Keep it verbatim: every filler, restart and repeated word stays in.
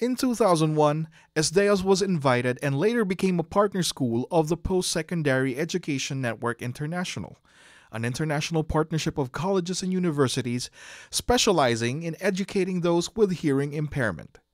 In two thousand one, S D E A S was invited and later became a partner school of the Post-Secondary Education Network International, an international partnership of colleges and universities specializing in educating those with hearing impairment.